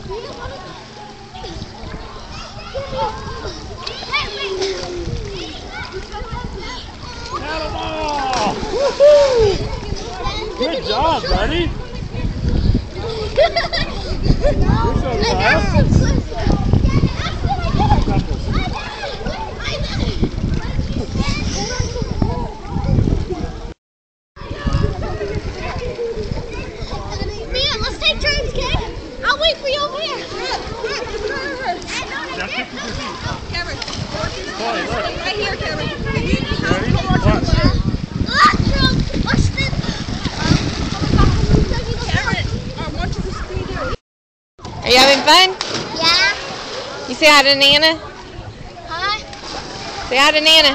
Good job, buddy. You're so fast. Mia, let's take turns, okay? I'll wait for you over here. Cameron, Look. right here, Cameron. Ready? Watch. Are you having fun? Yeah. You say hi to Nana? Hi. Say hi to Nana.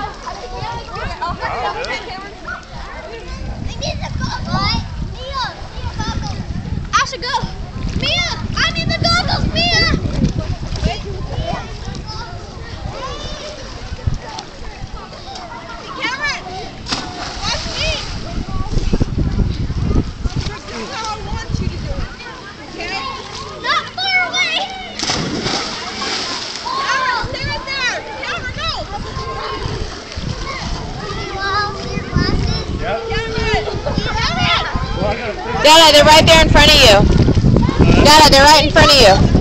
I need the goggles. Mia, goggles. I should go. Mia, I need the goggles, Mia. Cameron, watch me. This is how I want you to do it. Okay? Not far away. Cameron, stay right there. Cameron, go. Yep. Cameron. Well, I gotta finish. Dada, they're right there in front of you. Dada, they're right in front of you.